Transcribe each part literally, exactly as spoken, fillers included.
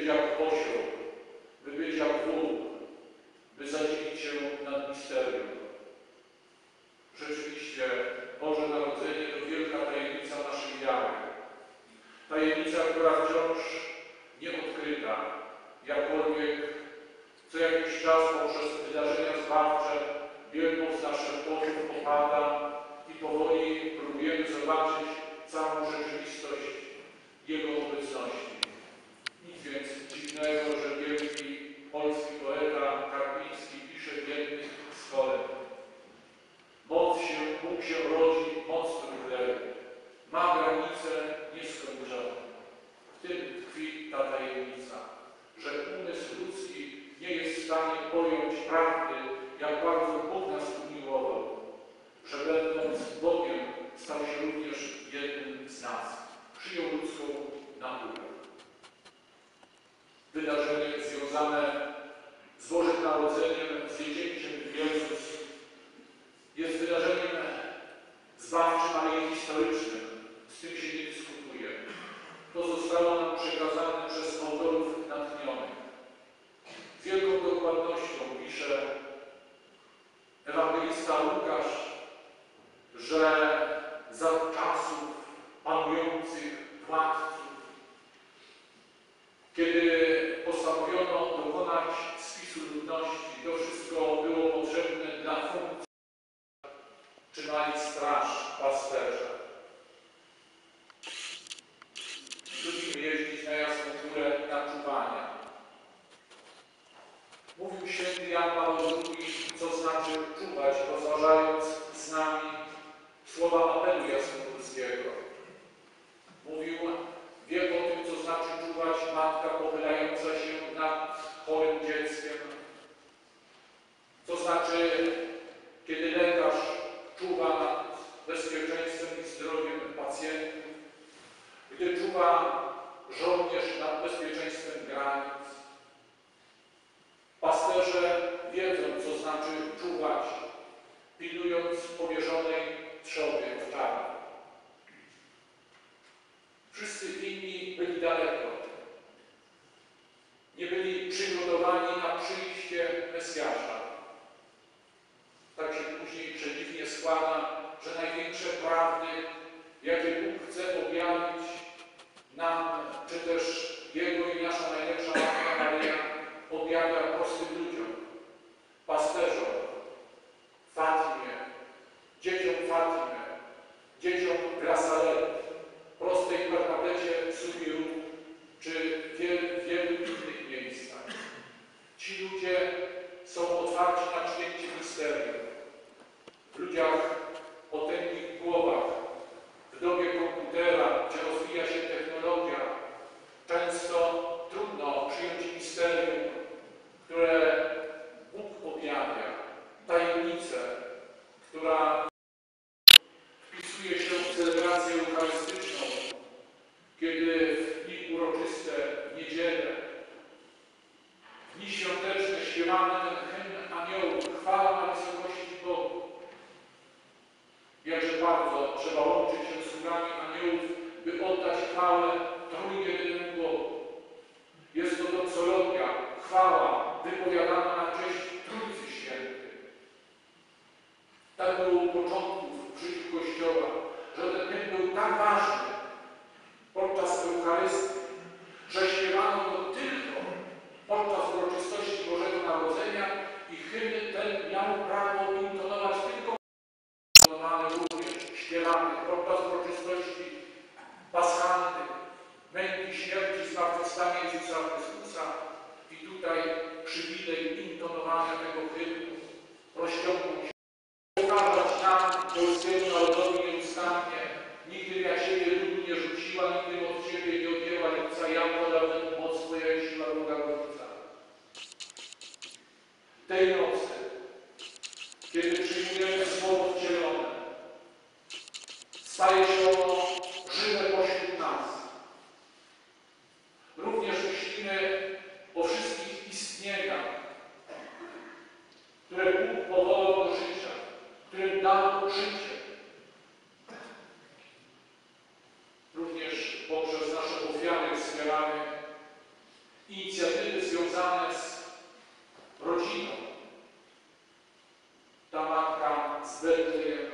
jak osioł, by być jak wół, by zadziwić się nad misterium. Rzeczywiście Boże Narodzenie to wielka tajemnica naszej wiary. Tajemnica, która wciąż nie odkryta, jakkolwiek co jakiś czas poprzez wydarzenia zbawcze wielmość naszych oczu opada i powoli próbujemy zobaczyć całą rzeczywistość Jego obecności. Nic więc dziwnego, że wielki polski poeta Karpiński pisze w jednym z kolęd: Moc się, Bóg się rodzi, moc truchleje, ma granice nieskończone. W tym tkwi ta tajemnica, że umysł ludzki nie jest w stanie pojąć prawdy, jak bardzo Bóg nas umiłował, że będąc Bogiem stał się również jednym z nas, przyjął ludzką naturę. Wydarzenie związane z Bożym Narodzeniem, z dziecięciem Jezus jest wydarzeniem zbawczym, ale i historycznym. Z tym się nie dyskutuje. To zostało nam przekazane przez autorów natchnionych. Z wielką dokładnością pisze ewangelista Łukasz, że za czasów panujących władców, kiedy postanowiono dokonać spisu ludności, to wszystko było potrzebne dla funkcji. Trzymali straż pasterza. Lubimy jeździć na Jasną Górę na czuwania. Mówił święty Jan Paweł drugi, co znaczy czuwać, rozważając z nami słowa apelu jasnogórskiego. Mówił: wie o tym, co znaczy czuwać matka pochylająca się nad chorym dzieckiem. Co znaczy, kiedy lekarz czuwa nad bezpieczeństwem i zdrowiem pacjentów, gdy czuwa żołnierz nad bezpieczeństwem granic. Pasterze wiedzą, co znaczy czuwać, pilnując powierzonej trzody owczarni. Wszyscy inni byli daleko. Nie byli przygotowani na przyjście Mesjasza. Tak się później przedziwnie składa, że największe prawdy, jakie Bóg chce objawić nam, czy też Jego i nasza najlepsza Matka Maryja, objawia prostym ludziom, pasterzom, Fatimie, dzieciom Fatimy, dzieciom w Lasaret, prostej Bernadecie Subiru, czy w wielu, wielu innych miejscach. Ci ludzie są otwarci na przyjęcie misterium. W ludziach o tęgich głowach, w dobie komputera, gdzie rozwija się technologia, często trudno przyjąć misterium, które Bóg objawia, tajemnicę, która wpisuje się w celebrację eucharystyczną, kiedy w dni uroczyste, w niedzielę, w dni świąteczne śpiewamy ten hymn aniołów, chwała na wysokości Bogu. Jakże bardzo trzeba łączyć się z sługami aniołów, by oddać chwałę trójjedynemu Bogu. Jest to doxologia, chwała wypowiadana na cześć Trójcy Świętej. Tak było u początków w życiu Kościoła, że ten hymn był tak ważny podczas Eucharystii, że śpiewano go tylko podczas uroczystości Bożego Narodzenia i hymn ten miał prawo intonować tylko intonowany również śpiewany podczas uroczystości paschalnych, męki, śmierci, zmartwychwstania Jezusa Chrystusa. I tutaj przywilej intonowania tego hymnu rozciągnął się. Pokazać nam, polskiemu narodowi nieustannie, nigdy ja siebie ludu nie rzuciła, nigdy od siebie nie odjęła lica, ja podam moc Twoja i siła Boga Rodzica. Tej nocy, kiedy przyjmujemy Słowo wcielone, staje się ono żywe pośród nas. Również myślimy o wszystkich istnieniach, które Bóg powołał do życia, którym dał życie. Również poprzez nasze ofiary wspieramy i inicjatywy związane z rodziną. Ta matka z Betlejem,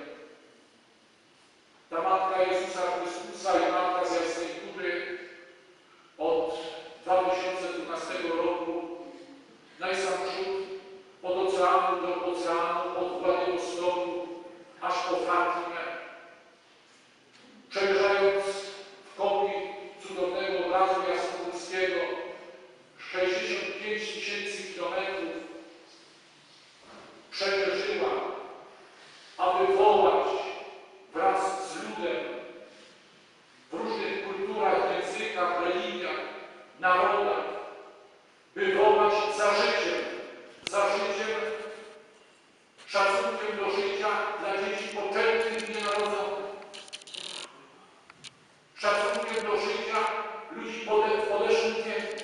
ta matka Jezusa Chrystusa i matka z Jasnej Góry od dwa tysiące dwunastego roku najsam przód od oceanu do oceanu, od Władywostoku aż po Fatimę, przemierzając w kopii cudownego obrazu jasnogórskiego sześćdziesiąt pięć tysięcy kilometrów, przemierzyła, aby wołać wraz z ludem w różnych kulturach, językach, religiach, narodach, by wołać za życiem, za życiem, szacunkiem do życia dla dzieci poczętych i nienarodzonych, szacunkiem do życia ludzi w podeszłym wieku.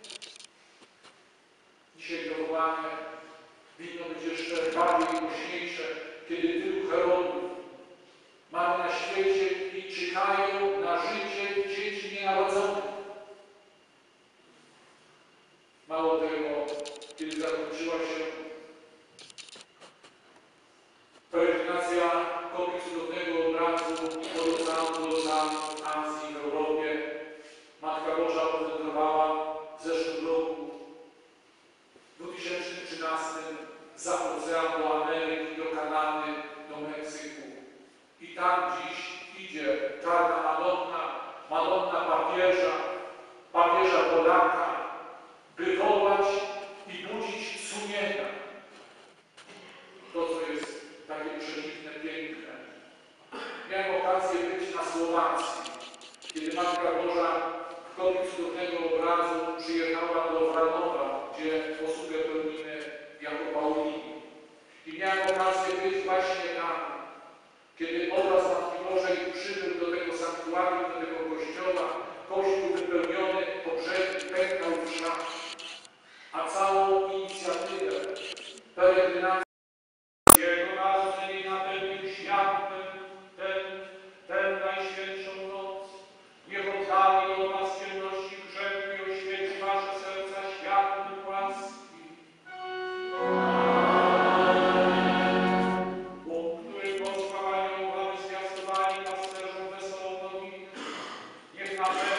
Dzisiaj to wołanie winno być jeszcze bardziej głośniejsze, kiedy tylu Herodów mamy na świecie i czekają na życie dzieci nienarodzonych. Mało tego, kiedy zakończyła się peregrinacja kopii cudownego obrazu od oceanu do oceanu w Azji, w Europie, Matka Boża powędrowała w zeszłym roku, w dwa tysiące trzynastym, za ocean do Ameryki, do Kanady, do Meksyku. I tam dziś idzie czarna Madonna, Madonna papieża, papieża Polaka, by wołać i budzić sumienia. To, co jest takie przedziwne, piękne. Miałem okazję być na Słowacji, kiedy Matka Boża w kopii cudownego obrazu przyjechała do Wranowa, gdzie posługę pełnimy jako Paulini. I miałem okazję być właśnie tam, kiedy obraz Matki Bożej przybył do tego sanktuarium, do tego kościoła, kościół wypełniony po brzegi pękał w szach, a całą inicjatywę peregrinacji Jego narodzenia napełnił światłem ten, ten najświętszą noc. Niech oddali od was ciemności grzechu i oświeci wasze serca światłem łaski. Bóg, który posłał anioła, aby zwiastowali pasterzom wesołą nowinę, niech napełni